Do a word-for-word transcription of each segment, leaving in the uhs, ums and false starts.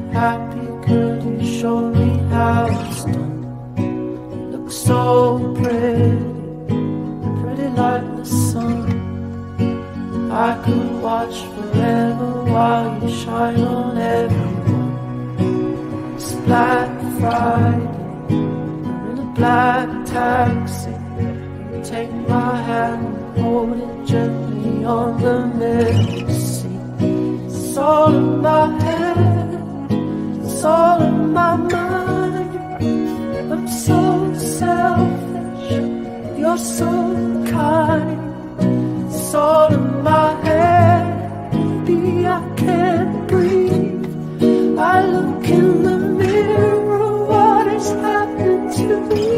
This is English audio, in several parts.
happy? Could you show me how it's done? You look so pretty, pretty like the sun. I could watch forever while you shine on everyone. It's Black Friday, I'm in a black taxi. You take my hand and hold it gently on the middle seat. It's all in my head, it's all in my mind. I'm so selfish, you're so kind. It's all in my head, baby, I can't breathe. I look in the mirror, what is happening to me?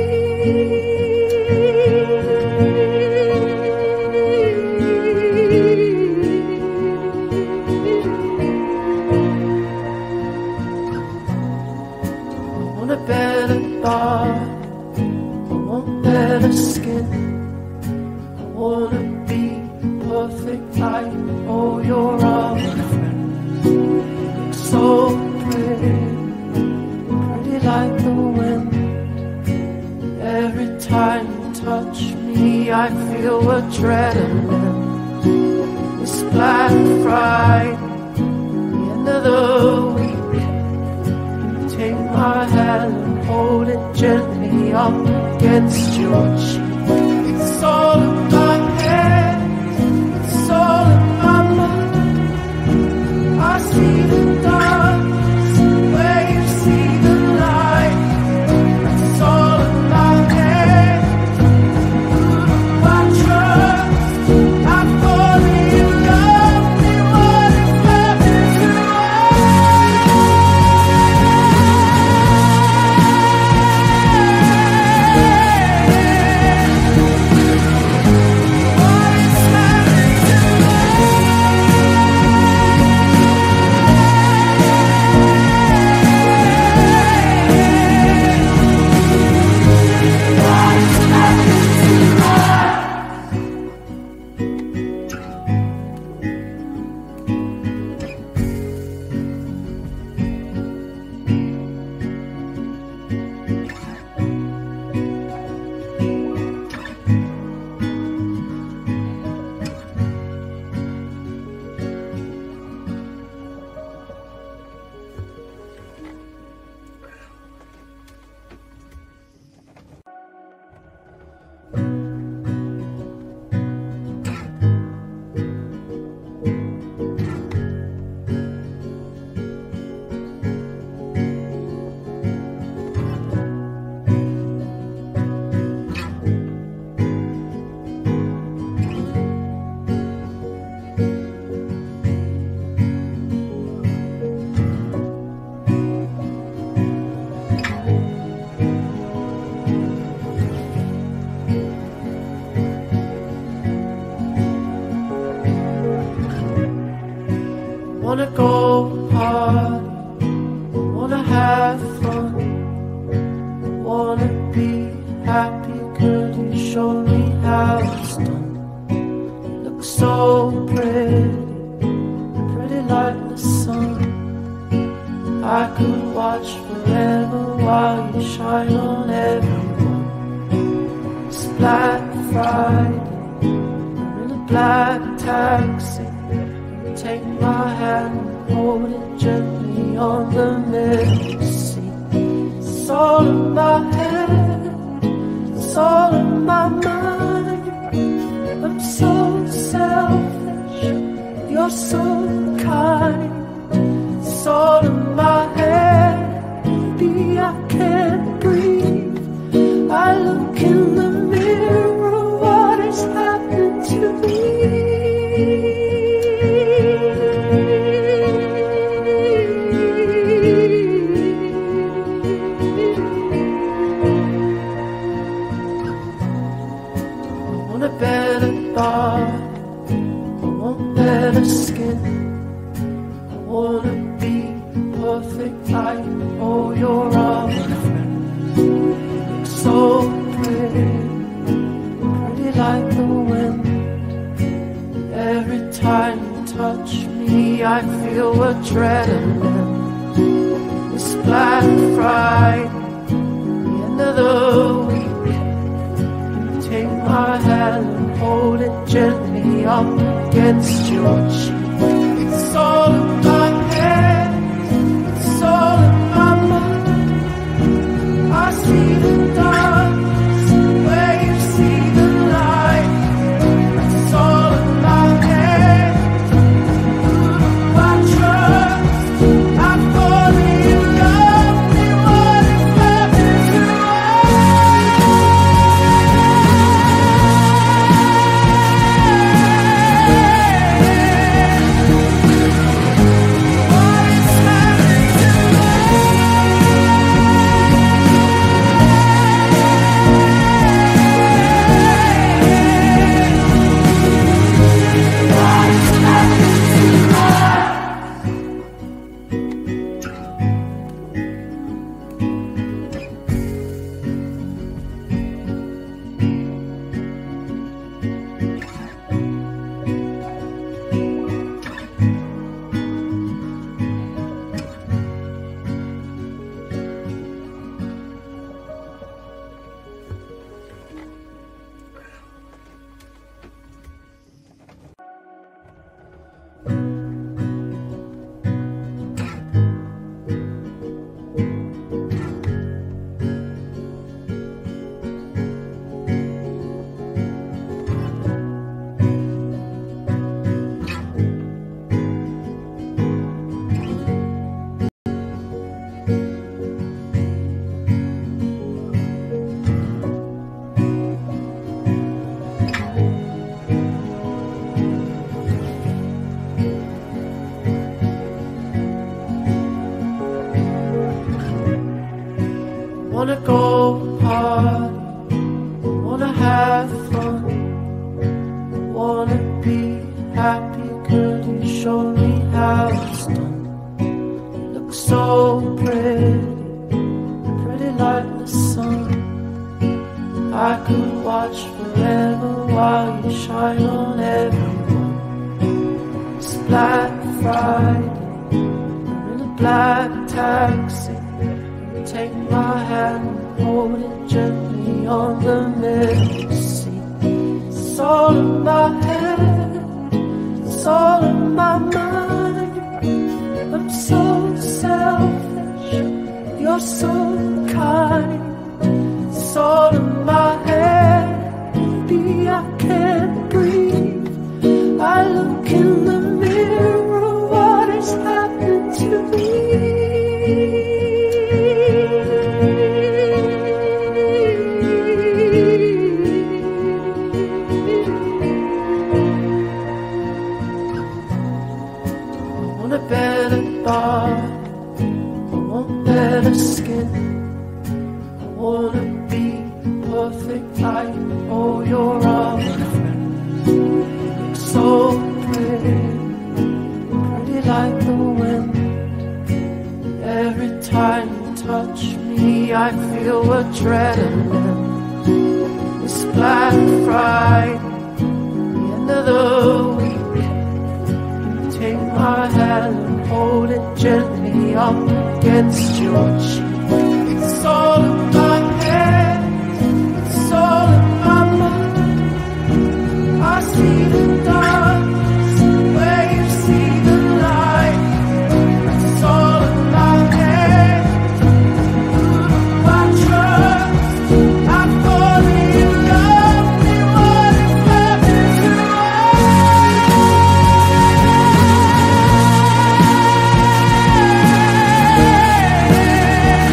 I want a better body, I want better skin. I wanna be perfect like all your other friends. Look so pretty, pretty like the wind. Every time you touch me, I feel adrenaline. It's Black Friday, the end of the week. You take my hand and hold it gently up against your cheek. It's all in my head, it's all in my mind. I see the darkness where you see the light. It's all in my head, who do I trust? I fall in love with what is happening to wanna go party, wanna have fun, wanna be happy. Could you show me how it's done? You look so pretty, pretty like the sun. I could watch forever while you shine on everyone. It's Black Friday, I'm in a black taxi. Take my hand and hold it gently on the middle seat. It's all in my head, it's all in my mind. I'm so selfish, you're so kind. It's all in my head, baby, I can't breathe. I look in the mirror, what is happening to me? Better body, I want better skin. I wanna be perfect like all your other friends. Look so pretty, pretty like the wind. Every time you touch me, I feel adrenaline. against your cheek. It's all in my head, it's all in my mind. I see the darkness where you see the light. It's all in my head. Who do I trust? I fall in love with what is happening to wanna go hard, wanna have fun, wanna be happy. Could you show me how it's done? You look so pretty, pretty like the sun. I could watch forever while you shine on everyone. It's Black Friday, I'm in a black taxi. Take my hand and hold it gently on the middle seat. It's all in my head, it's all in my mind. I'm so selfish, you're so kind. It's all in my head, baby, I can't breathe. I look in the mirror, what is happening to me? Better body, I want better skin. I wanna be perfect like all your other friends. You look so pretty, pretty like the wind. Every time you touch me, I feel adrenaline. It's Black Friday, the end of the week. Take my hand and hold it gently up against your cheek. It's all in my head, it's all in my mind. I see the darkness where you see the light. It's all in my head. Who do I trust? I fall in love with what is happening to us.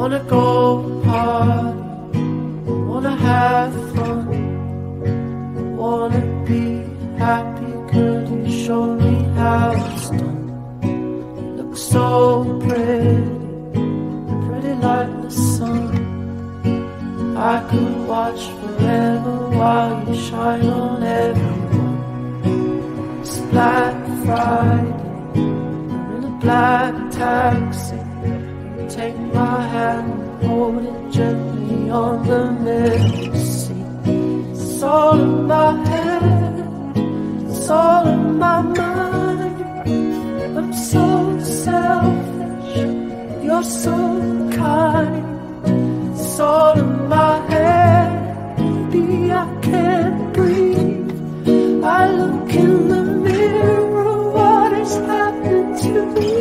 wanna go hard, wanna have fun, wanna be happy. Could you show me how it's done? You look so pretty, pretty like the sun. I could watch forever while you shine on everyone. It's Black Friday, I'm in a black taxi. Take my hand and hold it gently on the middle seat. It's all in my head, it's all in my mind. I'm so selfish, you're so kind. It's all in my head, baby, I can't breathe. I look in the mirror, what is happening to me?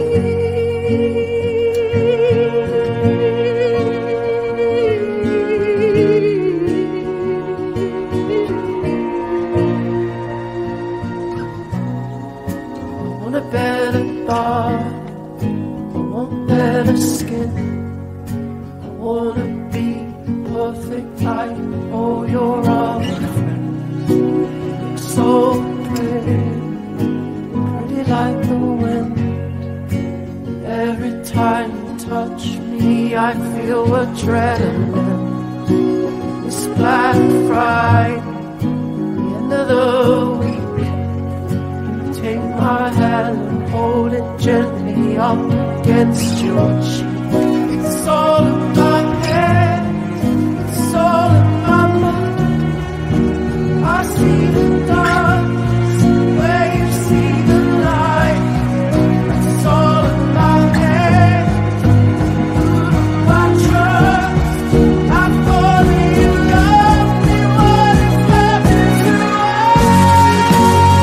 Better body, I want better skin. I wanna be perfect like, oh, you're all my friend. You're so pretty, pretty like the wind. Every time you touch me, I feel adrenaline. It's Black Friday, the end of the week. Take my hand and hold it gently up against your cheek. It's all in my head, it's all in my mind. I see the darkness where you see the light. It's all in my head, who do I trust? I've fallen in love with what is happening to us.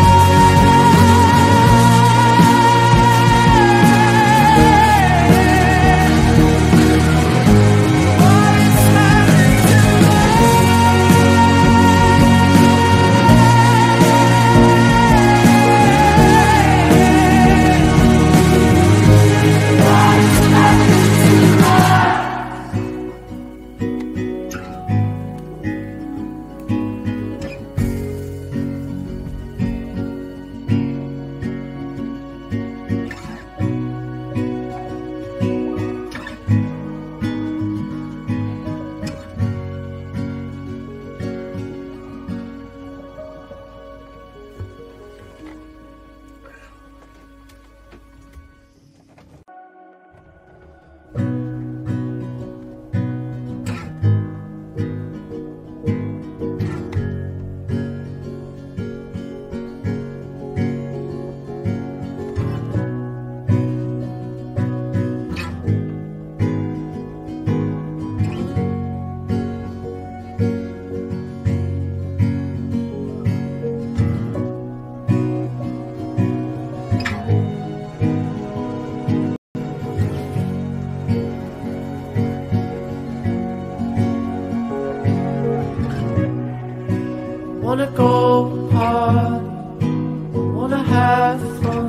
Wanna go hard, wanna have fun,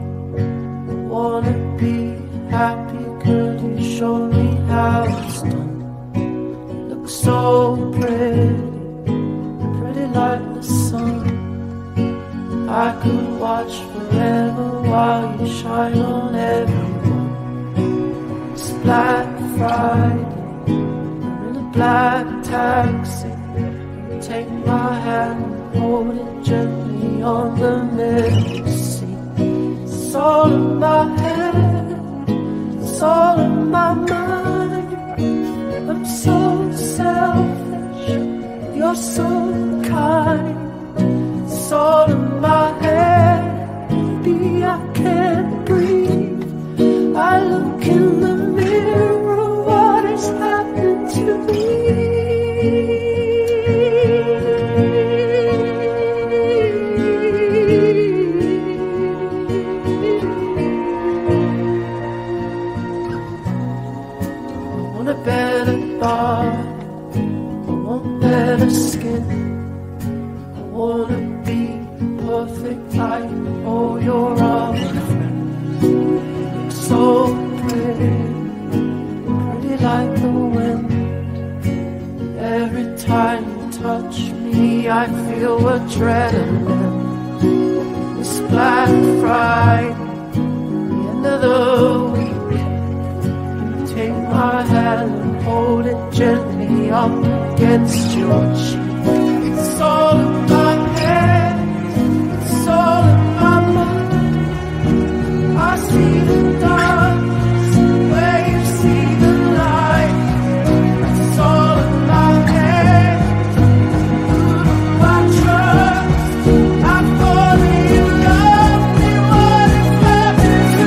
wanna be happy. Could you show me how it's done? You look so pretty, pretty like the sun. I could watch forever while you shine on everyone. It's Black Friday, I'm in a black taxi. Take my hand and hold it gently on the middle seat. It's all in my head, it's all in my mind. I'm so selfish, you're so kind. It's all in my head, baby, I can't breathe. I look in the mirror, what is happening to me? Better body, I want better skin. I wanna be perfect like, oh, you're all my friend. You're so pretty, pretty like the I feel adrenaline. It's Black Friday, the end of the week. You take my hand and hold it gently up against your cheek. It's all in my head, it's all in my mind. I see the darkness where you see the light. It's all in my head. Who do I trust? I thought you loved me. What has happened to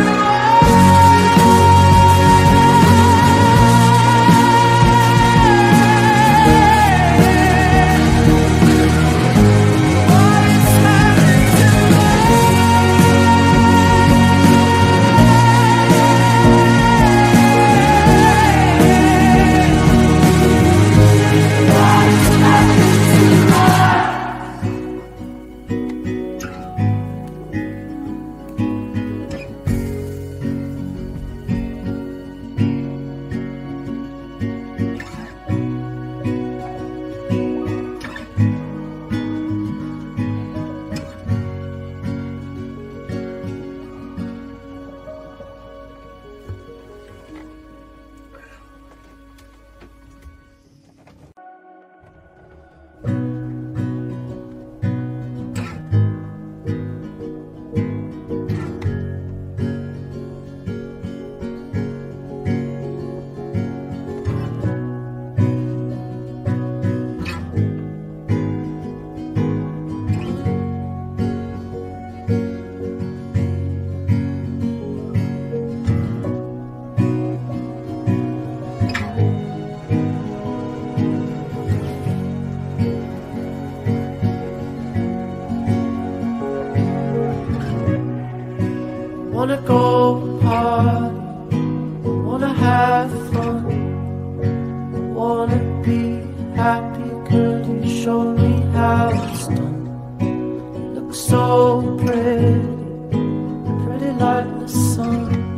wanna go party, wanna have fun, wanna be happy. Could you show me how it's done? You look so pretty, pretty like the sun.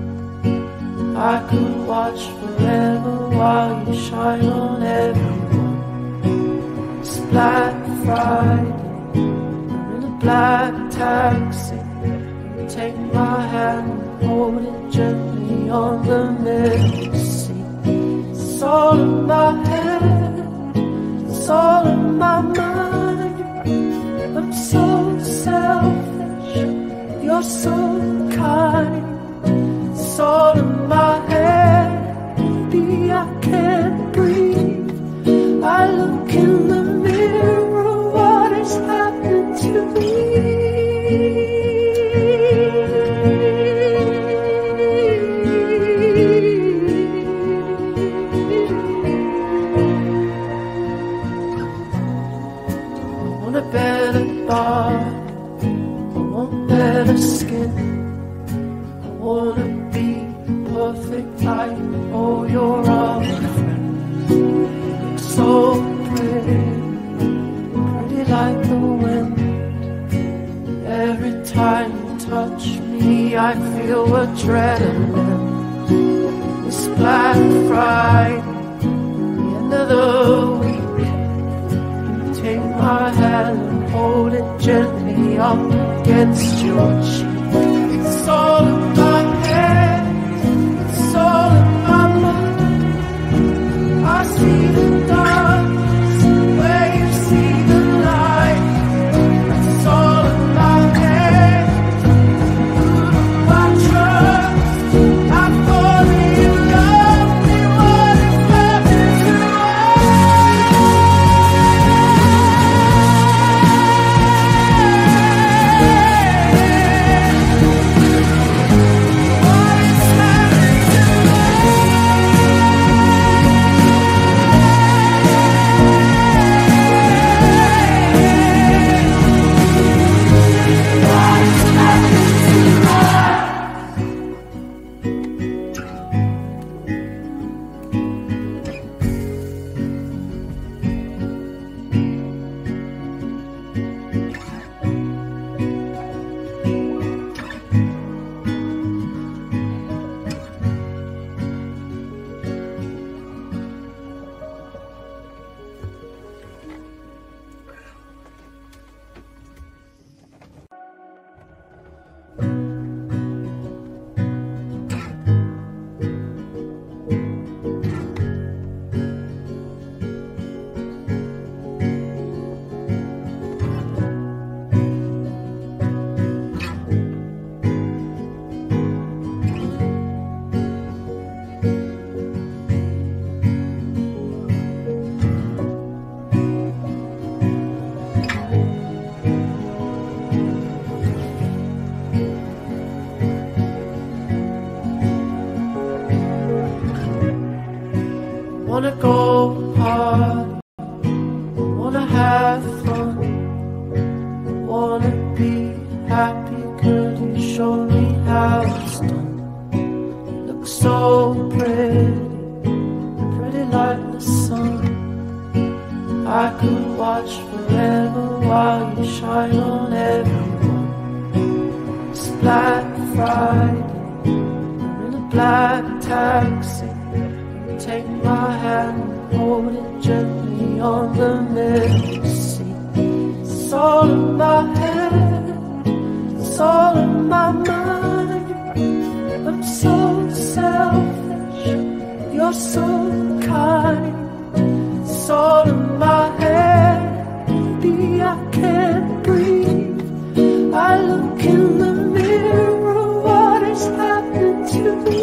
I could watch forever while you shine on everyone. It's Black Friday, you're in a black taxi. Take my hand and hold it gently on the middle seat. It's all in my head, it's all in my mind. I'm so selfish, you're so kind. It's all in my head, baby, I can't breathe. I look in the mirror, what has happened to me? Better body, I want better skin. I wanna be perfect like all your other friends. You look so pretty, pretty like the wind. Every time you touch me, I feel adrenaline. It's Black Friday, the end of the week. Take my hand and hold it gently up against your cheek. It's all in my head, it's all in my mind. I see the darkness where you see the light. It's all in my head. Who do I trust? I thought you loved me. What has happened to us? wanna go hard, wanna have fun, wanna be happy. Could you show me how it's done? You look so pretty, pretty like the sun. I could watch forever while you shine on everyone. It's Black Friday, I'm in a black taxi. Take my hand and hold it gently on the middle seat. It's all in my head, it's all in my mind. I'm so selfish, you're so kind. It's all in my head, baby, I can't breathe. I look in the mirror, what has happened to me?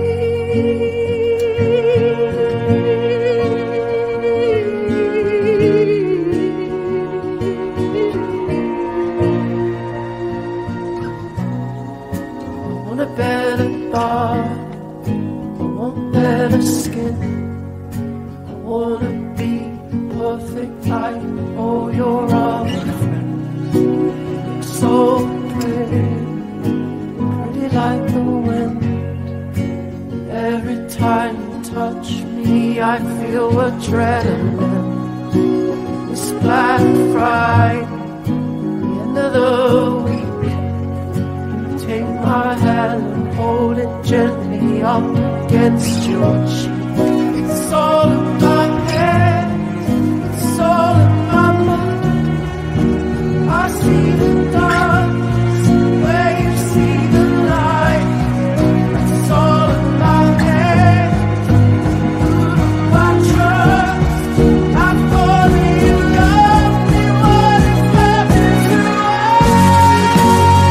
Better body, I want better skin. I wanna be perfect like all your other friends. You look so pretty, pretty like the wind. Every time you touch me, I feel adrenaline. It's Black Friday, the end of the week. Take my hand and hold it gently up against your cheek. It's all in my head, it's all in my mind. I see the darkness where you see the light. It's all in my head, who do I trust? I fall in love with what is happening to us.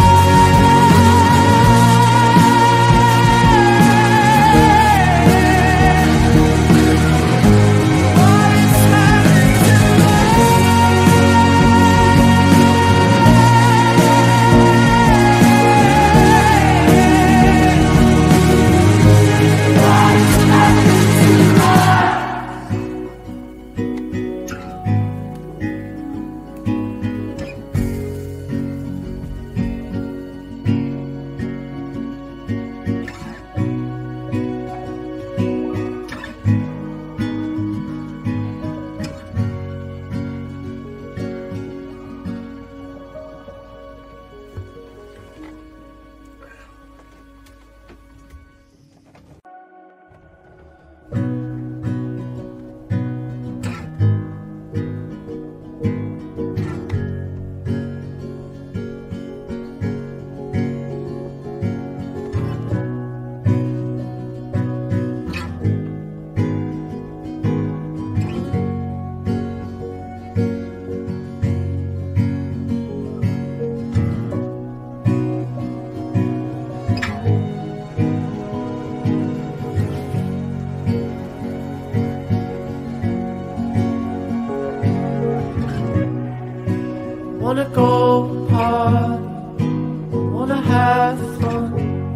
Wanna go hard, wanna have fun,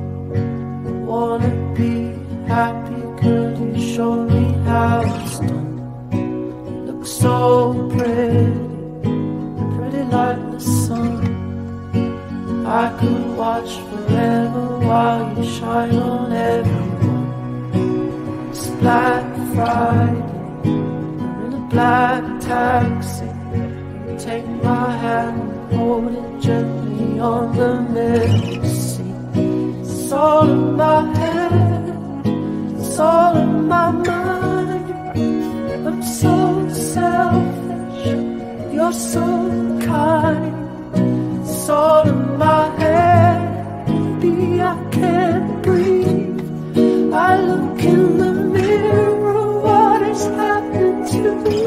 wanna be happy. Could you show me how it's done? You look so pretty, pretty like the sun. I could watch forever while you shine on everyone. It's Black Friday, I'm in a black taxi. Take my hand and hold it gently on the middle seat. It's all in my head, it's all in my mind. I'm so selfish, you're so kind. It's all in my head, baby, I can't breathe. I look in the mirror, what has happened to me?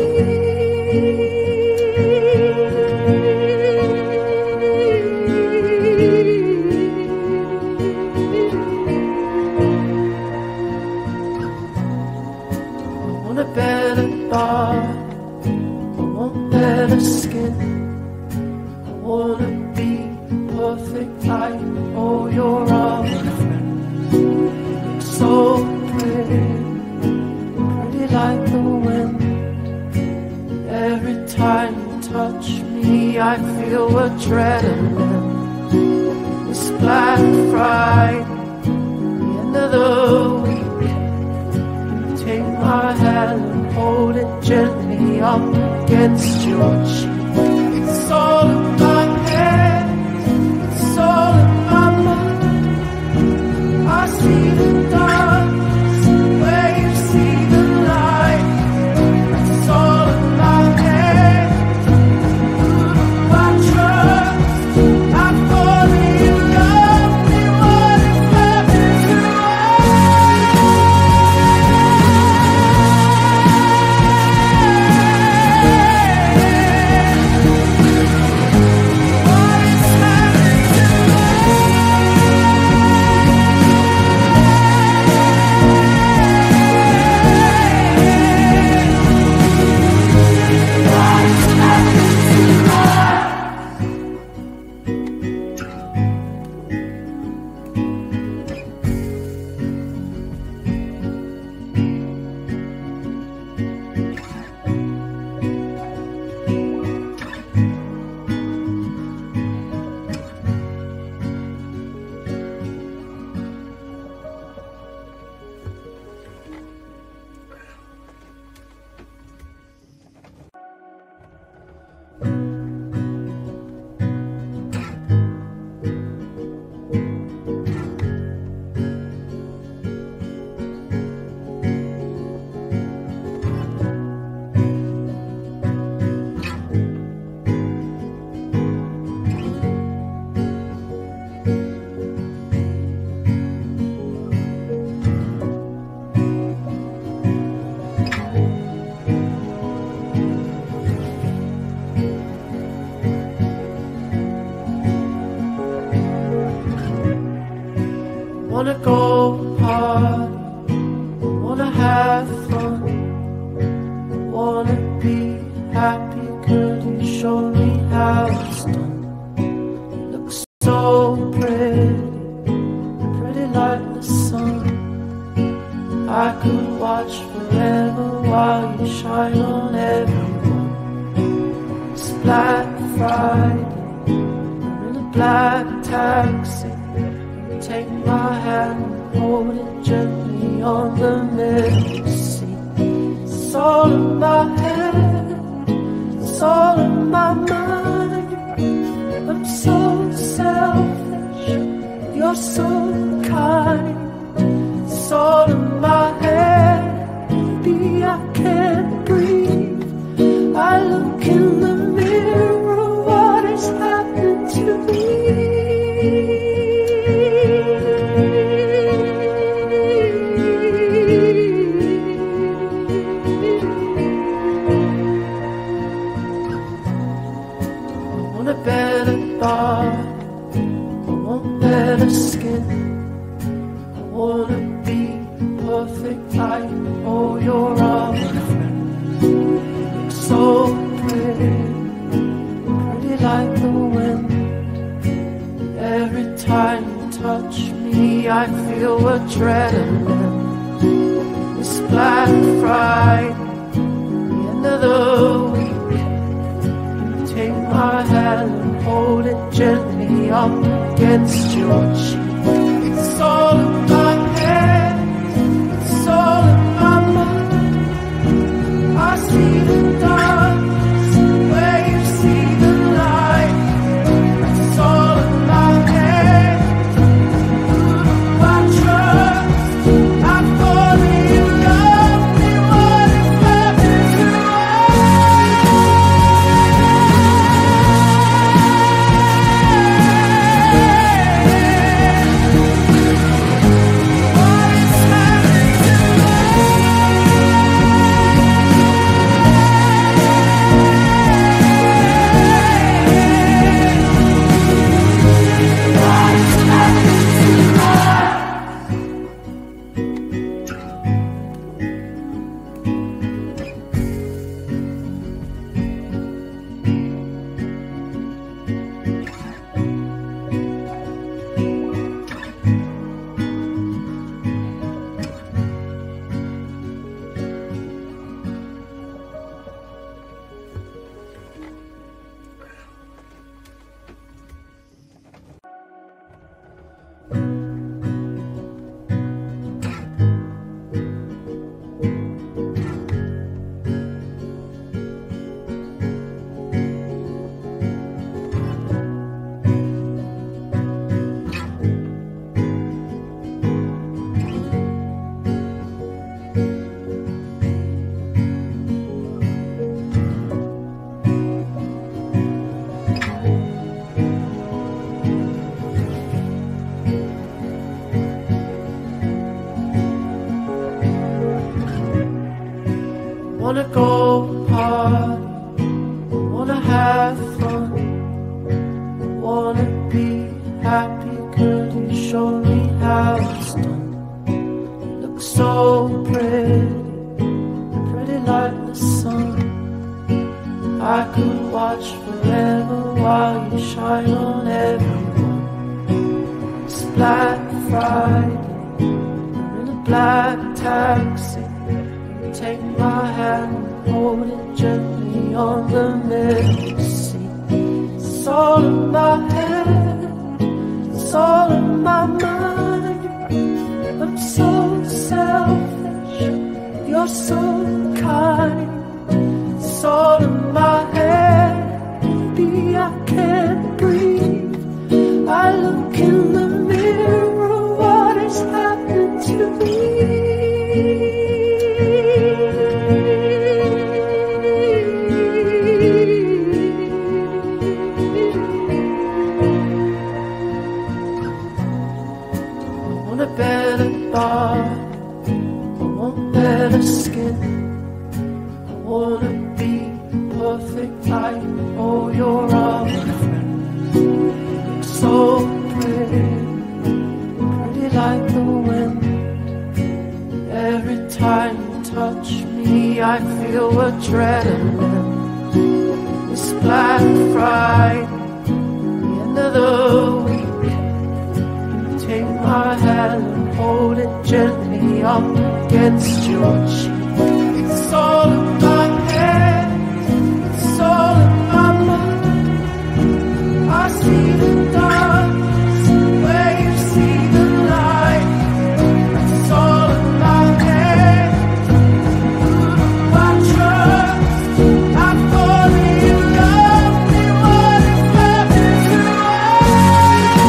Better body, I want better skin. I wanna be perfect like all your other friends. You look so pretty, pretty like I feel adrenaline. It's Black Friday, the end of the week. You take my hand and hold it gently up against your cheek. It's all in my head, it's all in my mind. I see the darkness where you see the light. It's all in my head. Who do I trust? I fall in love with what is left to wanna go hard, wanna have fun, wanna be happy. Could you show me how it's done? You look so pretty, pretty like the sun. I could watch forever while you shine on everyone. It's Black Friday, I'm in a black taxi. Take my hand and hold it gently on the middle seat. It's all in my head, it's all in my mind. I'm so selfish, you're so kind. It's all in my head, baby, I can't breathe. I look in the mirror, what is happening to me? Better body, I want better skin. I wanna be perfect like all your other friends. You look so pretty, pretty like the wind. Every time you touch me, I feel adrenaline. It's Black Friday, the end of the week. Take my hand and hold it gently up against your cheek. It's all in my head, it's all in my mind. I see the darkness where you see the light. It's all in my head. Who do I trust? I fall in love with what is left to us. Wanna go party, wanna have fun, wanna be happy, could you show me how it's done? You look so pretty, pretty like the sun. I could watch forever while you shine on everyone. It's Black Friday, I'm in a black taxi. Take my hand and hold it gently on the middle seat. It's all in my head, it's all in my mind. I'm so selfish, you're so kind. It's all in my head, baby, I can't breathe. I look in the mirror, what is happening to me? Better body, I want better skin. I wanna be perfect like, oh, you're all my friend. Look so pretty, pretty like the wind. Every time you touch me, I feel adrenaline. It's Black Friday, the end of the week. Take my hand and hold it gently up against your cheek. It's all in my head, it's all in my mind. I see the darkness where you see the light. It's all in my head, who do I trust? I fall in love with what is happening to us.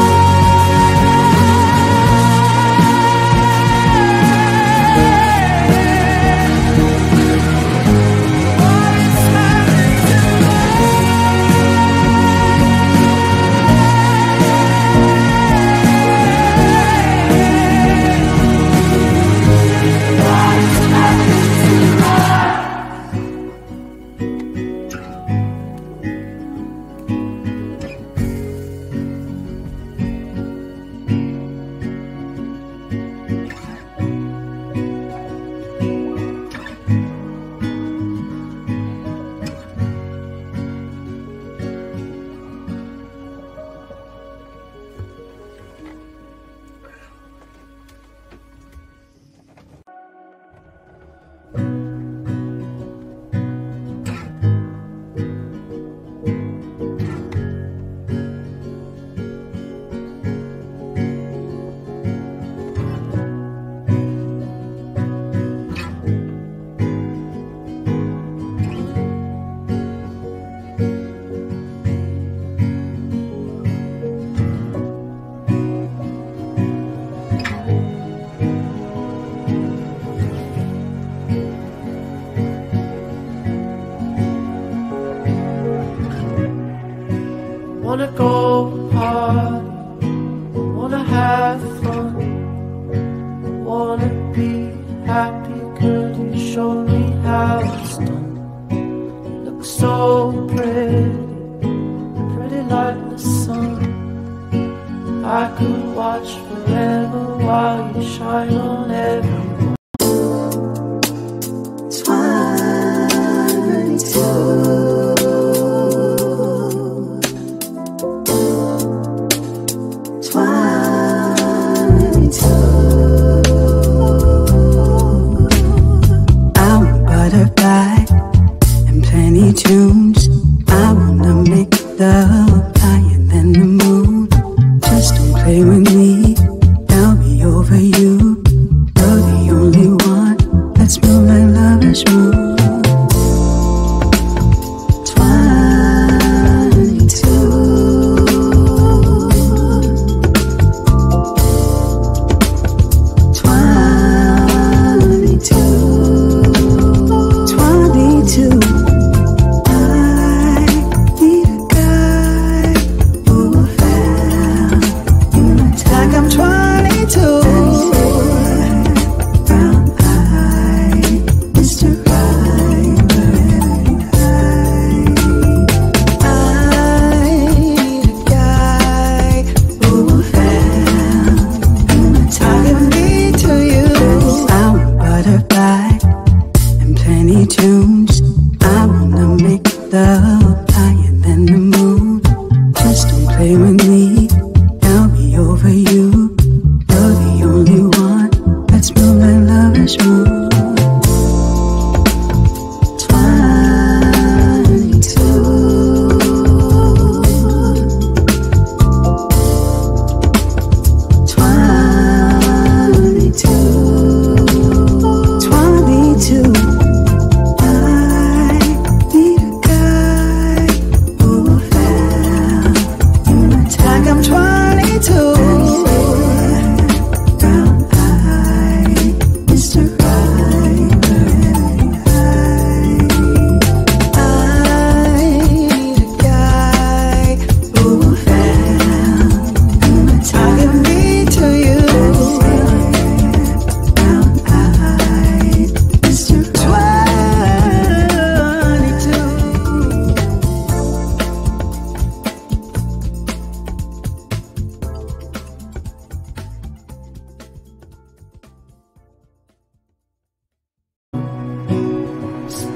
Wanna go party, wanna have fun, wanna be happy, could you show me how it's done? You look so pretty, pretty like the sun. I could watch forever while you shine on everyone. Tunes. I wanna make love higher than the moon. Just don't play with me.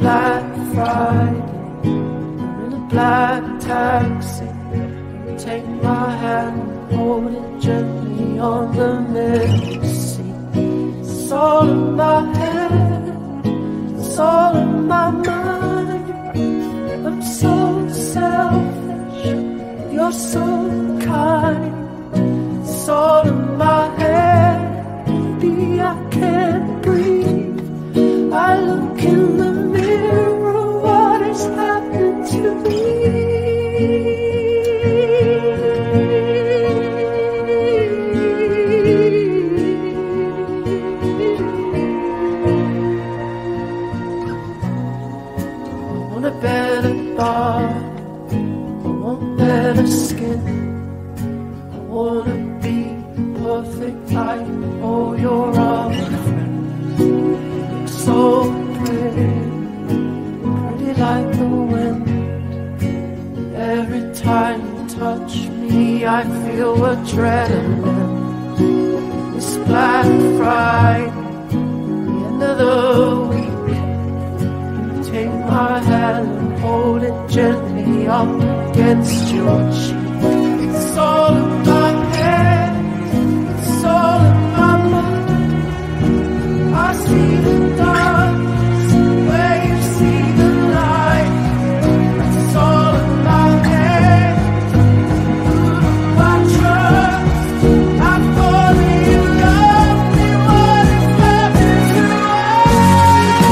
Black Friday, I'm in a black taxi. You take my hand and hold it gently on the middle seat. It's all in my head, it's all in my mind. I'm so selfish, you're so kind. It's all in my head, baby, I can't breathe. I look in the mirror, what is happening to me? I want a better body, I want better skin. I wanna be perfect like all your other friends. So pretty, pretty like the wind. Every time you touch me, I feel adrenaline. It's Black Friday, the end of the week. You take my hand and hold it gently up against your cheek. It's all in my head, it's all in my mind. I see the darkness where you see the light. It's all in my head. Who do I trust? I fall in love with what is happening to us.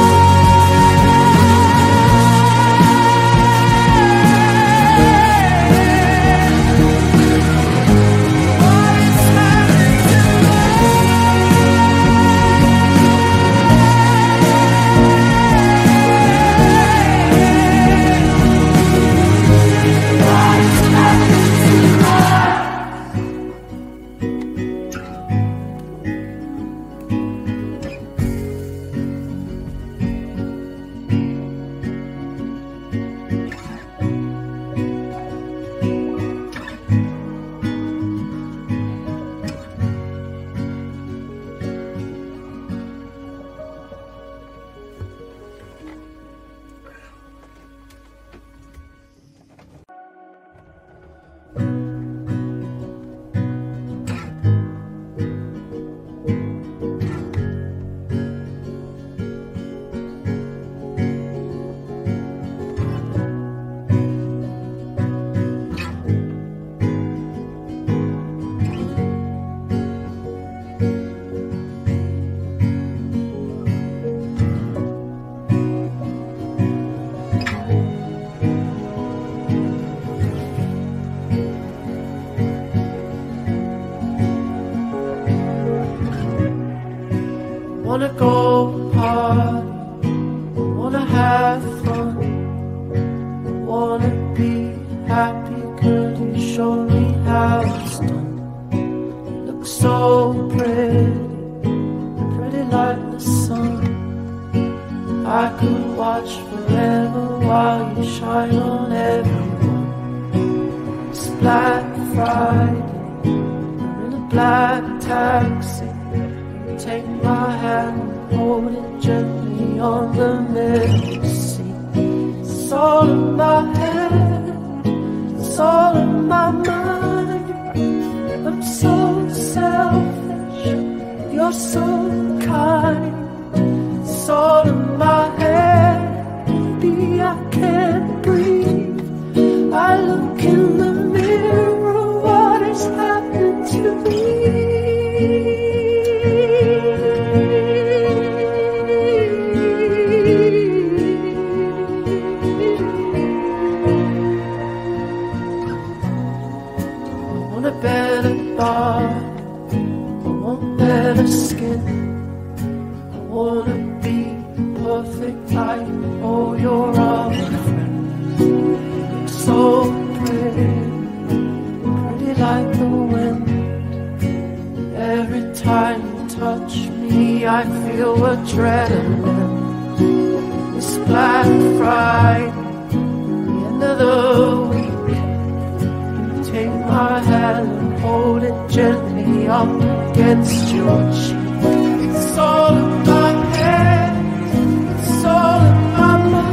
What is happening to wanna go party, wanna have fun, wanna be happy, girl, you show me how it's done. You look so pretty, pretty like the sun. I could watch forever while you shine on everyone. It's Black Friday, I'm in a black taxi. Take my hand and hold it gently on the middle seat. It's all in my head, it's all in my mind. I'm so selfish, you're so kind. It's all in my head, baby, I can't breathe. I look in the mirror, what is happening to me? Better body, I want better skin. I wanna be perfect like all your other friends. So pretty, pretty like the wind. Every time you touch me, I feel adrenaline. It's Black Friday, the end of the week. Take my hand and hold it gently up against your cheek. It's all in my head, it's all in my mind.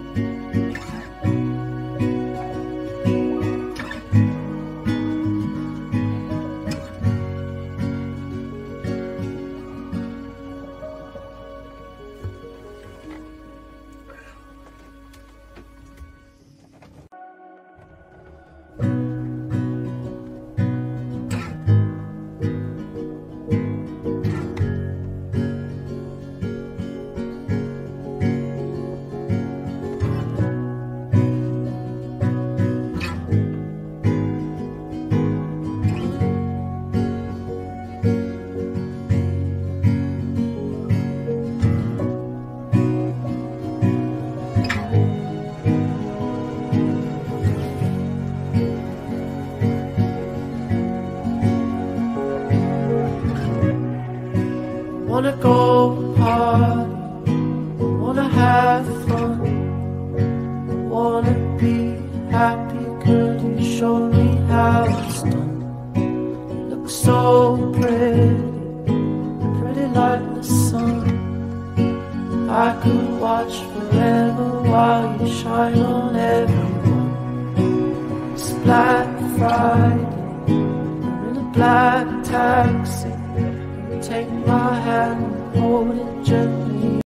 Wanna go party, wanna have fun, wanna be happy. Could you show me how it's done? You look so pretty, pretty like the sun. I could watch forever while you shine on everyone. It's Black Friday, I'm in a black taxi. Take my hand and hold it gently.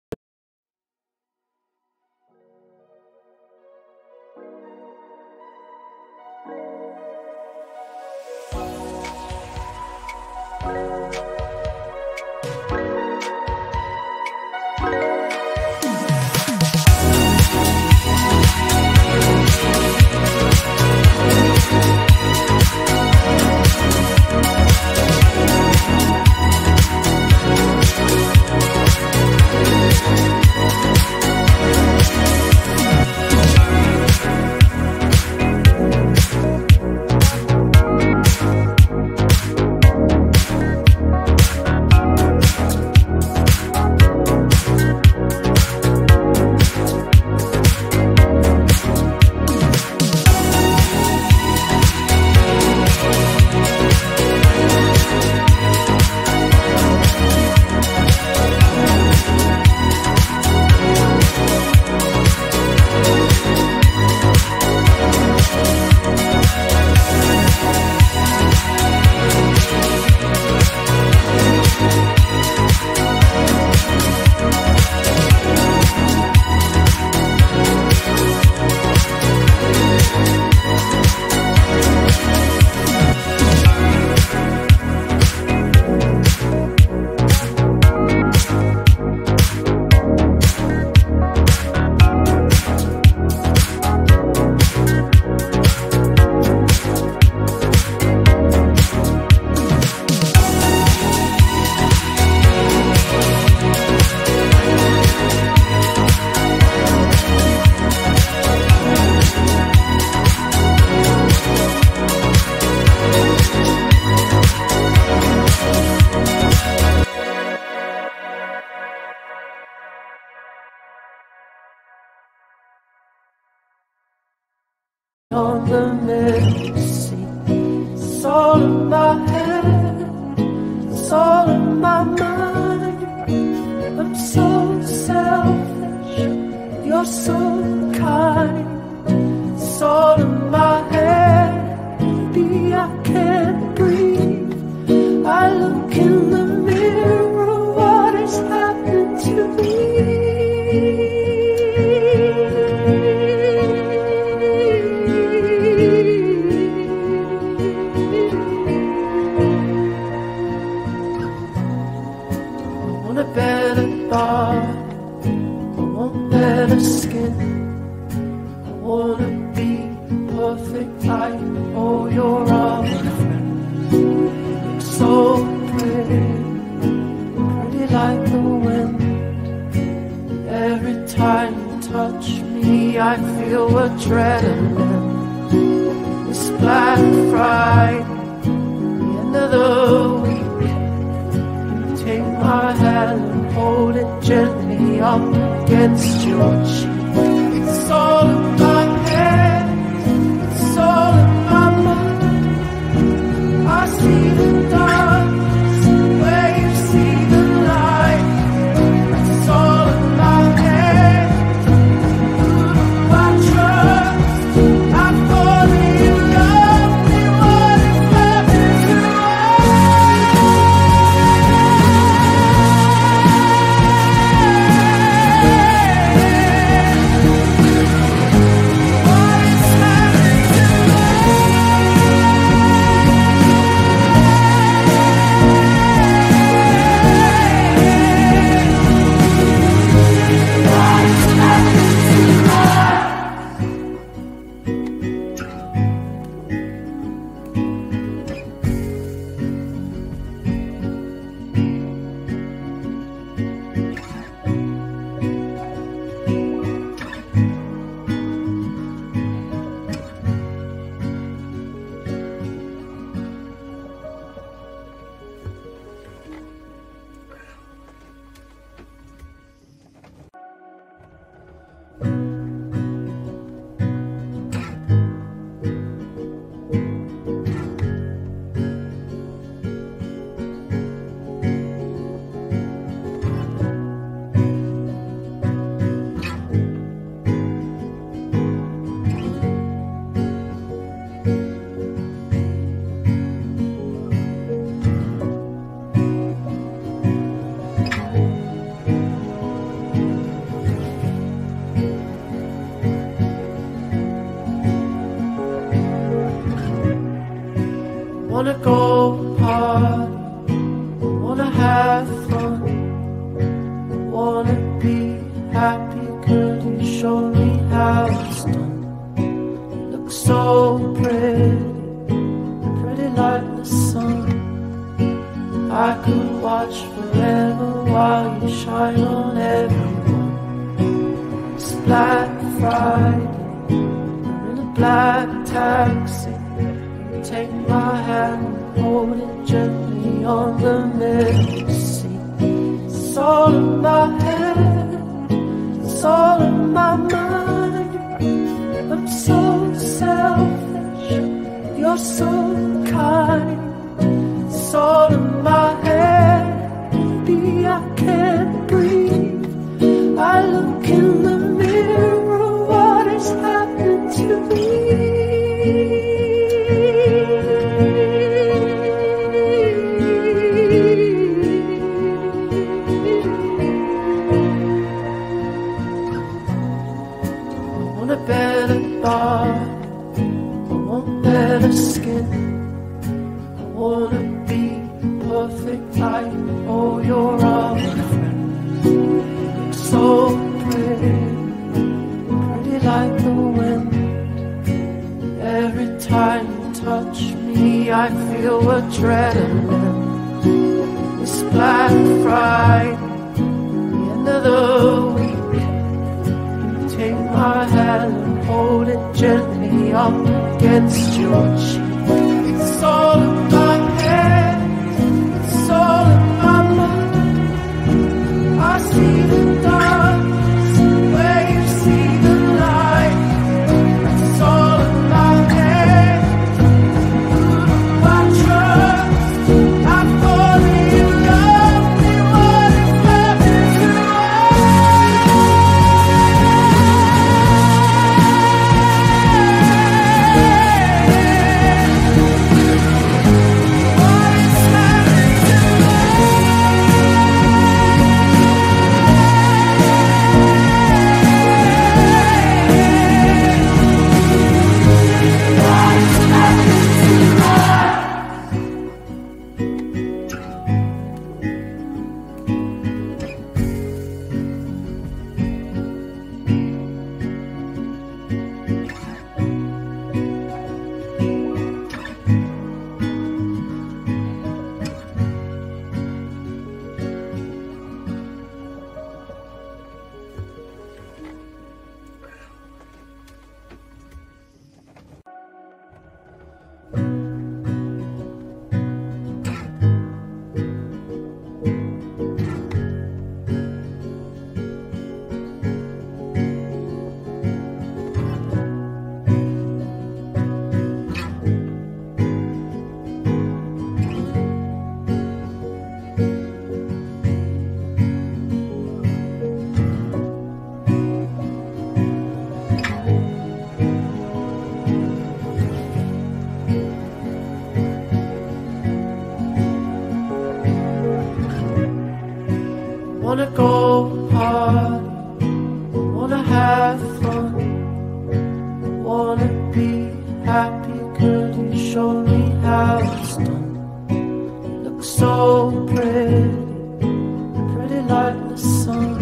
On the middle seat, it's all in my head, it's all in my mind. I'm so selfish, you're so kind. It's all in my head, baby, I can't breathe. I look in the mirror, what is happening to me? Better body, I want better skin. I wanna be perfect like all your other friends. Look so pretty, pretty like the wind. Every time you touch me, I feel adrenaline. It's Black Friday, the end of the week. Take my hand and hold it gently up against your cheek. It's all in my head, it's all in my mind. I see the darkness where you see the light. It's all in my head, through the Wanna go party, wanna have fun, wanna be happy. Could you show me how it's done? You look so pretty, pretty like the sun. I could watch forever while you shine on everyone. It's Black Friday, I'm in a black taxi. Take my hand and hold it gently on the middle seat. It's all in my head, it's all in my mind. I'm so selfish, you're so kind. It's all in my head, baby, I can't breathe. I look in the mirror, what is happening to me? Better body, I want better skin. I wanna be perfect like all your other friends. So pretty, pretty like the wind. Every time you touch me, I feel adrenaline. It's Black Friday, the end of the week. Take my hand and hold it gently up against your cheek. It's all in my head, it's all in my mind. I see the darkness where you see the light. It's all in my head, who do I trust? I fall in love with what is happening to us. Wanna go party, wanna have fun, wanna be happy. Could you show me how it's done? You look so pretty, pretty like the sun.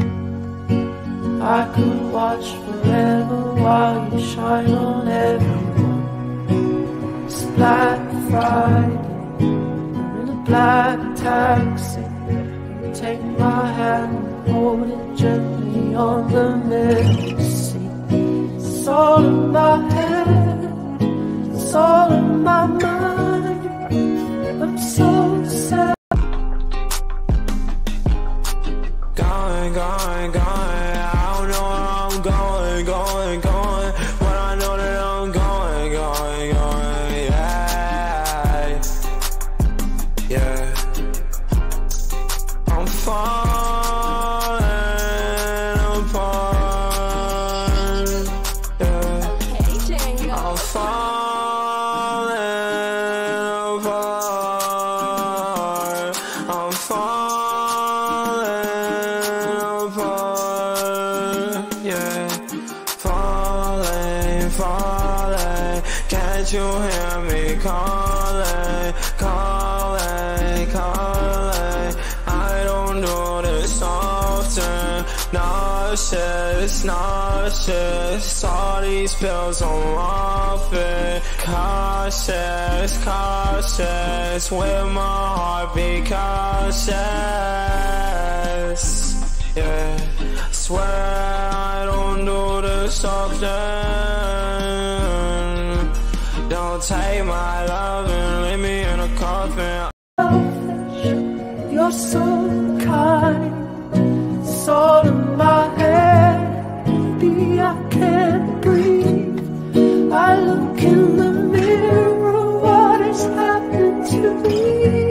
I could watch forever while you shine on everyone. It's Black Friday, I'm in a black taxi. Take my hand and hold it gently on the middle seat. It's all in my head, it's all in my mind. I'm so sad. Going, going, going, I don't know where I'm going, going, going, but I know that I'm going, going, going, yeah, yeah. I'm falling apart, yeah. I'm falling apart. I'm falling apart, yeah. Falling, falling. Can Can't you hear me calling, calling, calling? I don't do this often. Nauseous, nauseous. All these pills I'm off it. Cautious, cautious. With my heart be cautious. Yeah, swear I don't do this often. Don't take my love and leave me in a coffin. You're so kind, it's all in my head. Baby, I can't breathe. I look in the mirror, what is happening to me?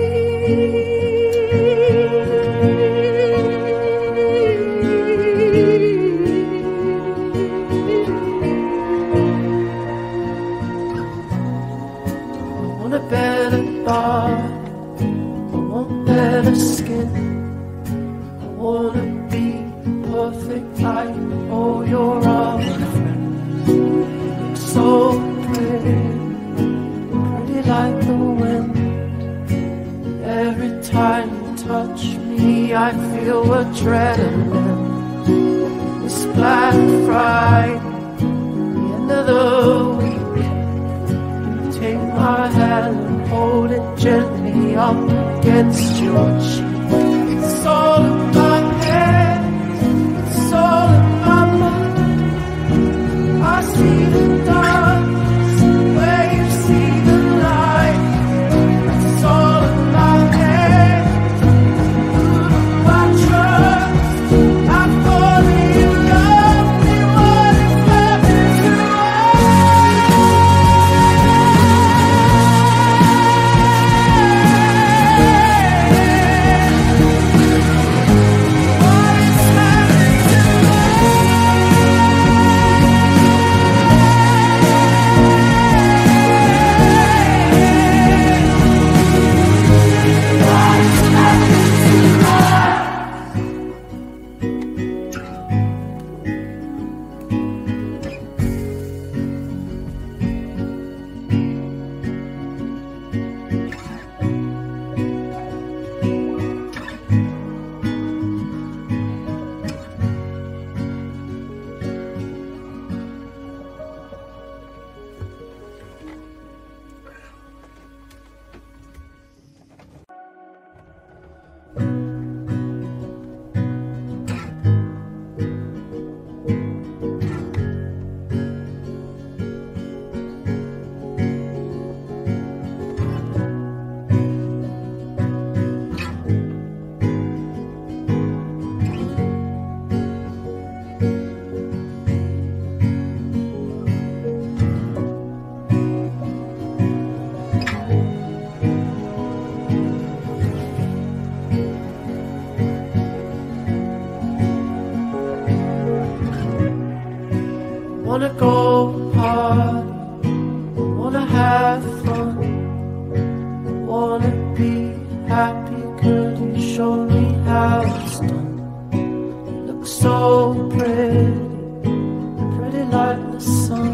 I want a better body, I want better skin. I wanna be perfect like all your other friends. Look so pretty, pretty like the wind. Every time you touch me, I feel adrenaline. It's Black Friday, the end of the week. You take my hand and hold it gently up against your cheek. It's all in my head, it's all in my mind. I see the darkness where you see the light. It's all in my head. Who do I trust? I fall in love with what is happening to wanna go hard, wanna have fun, wanna be happy. Could you show me how it's done? You look so pretty, pretty like the sun.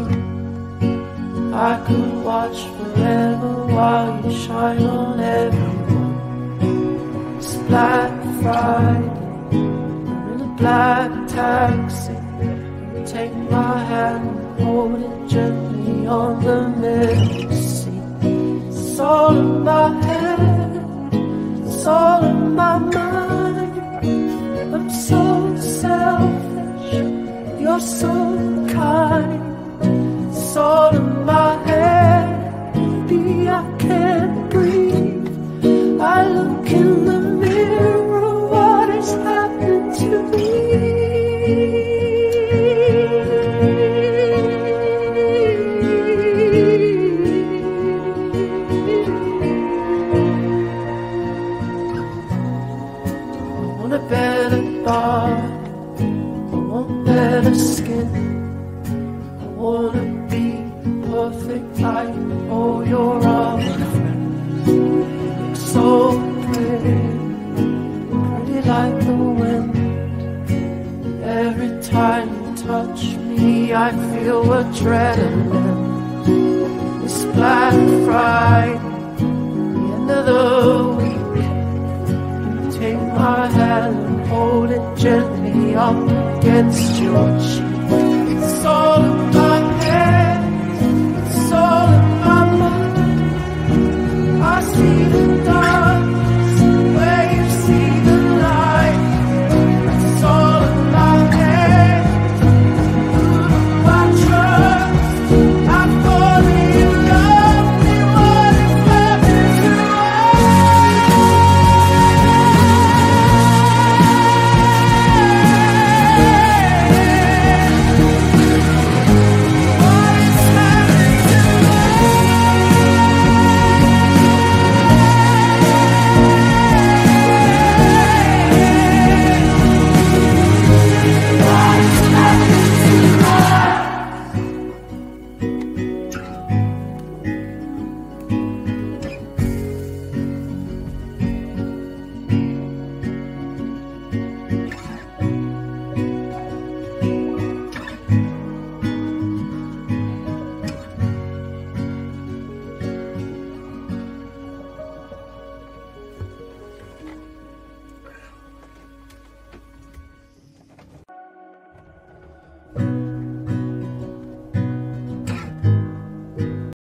I could watch forever while you shine on everyone. It's Black Friday, I'm in a black taxi. Take my hand and hold it gently on the middle seat. It's all in my head, it's all in my mind. I'm so selfish, you're so kind. It's all in my head, baby, I can't breathe. I look in the mirror, what is happening to me? Better body, I want better skin. I wanna be perfect like all your other friends. Look so pretty, pretty like the wind. Every time you touch me, I feel adrenaline. It's Black Friday, the end of the week. You take my hand and hold it gently up against your cheek.